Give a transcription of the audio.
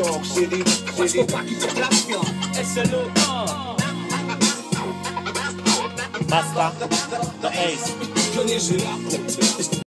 York City. Chłopaki potrafią, SLU. Basta, to Ace. Pionierzy rapu.